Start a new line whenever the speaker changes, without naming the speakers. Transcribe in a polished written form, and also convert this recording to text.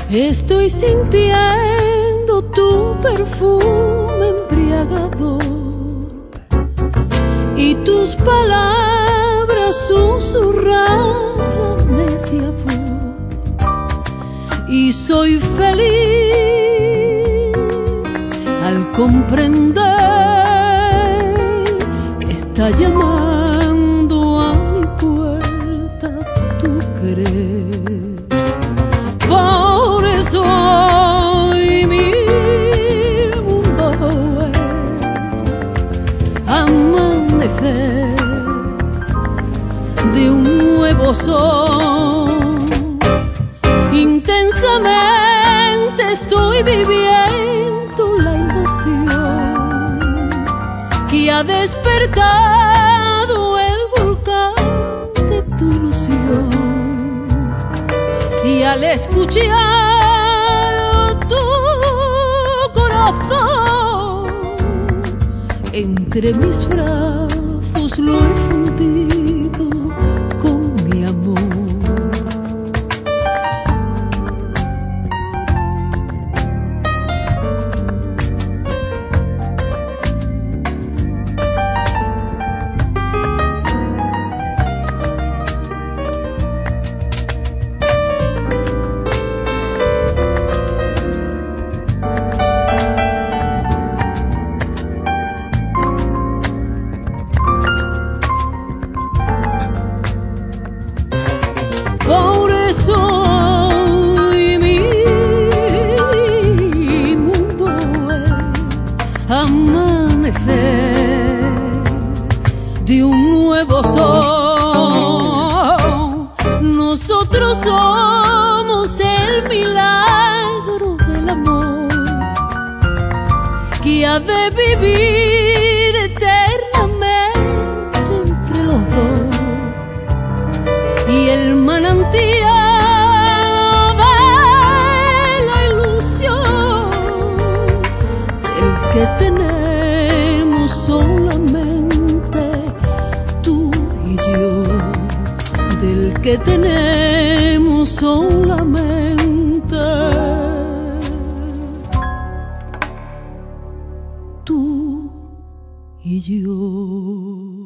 Estoy sintiendo tu perfume embriagador y tus palabras susurrar a media voz, y soy feliz al comprender que está llamando a mi puerta tu querer. Por eso hoy mi mundo es amanecer de un nuevo sol. Intensamente estoy viviendo la emoción que ha despertado el volcán de tu ilusión. Y al escuchar tu corazón, entre mis brazos lo he fundido con mi amor. Por eso hoy mi mundo es amanecer de un nuevo sol. Nosotros somos el milagro del amor que ha de vivir eternamente entre los dos. Y el manantial de la ilusión del que tenemos solamente tú y yo, del que tenemos solamente tú y yo.